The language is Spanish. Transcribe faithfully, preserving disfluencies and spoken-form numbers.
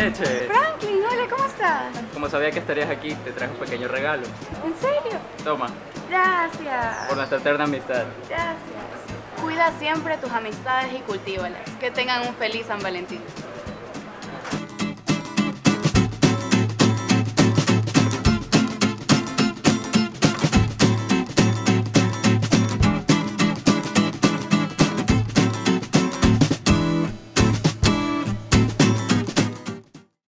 Leche. Franklin, hola, ¿cómo estás? Como sabía que estarías aquí, te traje un pequeño regalo. ¿En serio? Toma, Gracias. por nuestra eterna amistad. Gracias. Cuida siempre tus amistades y cultívalas. Que tengan un feliz San Valentín.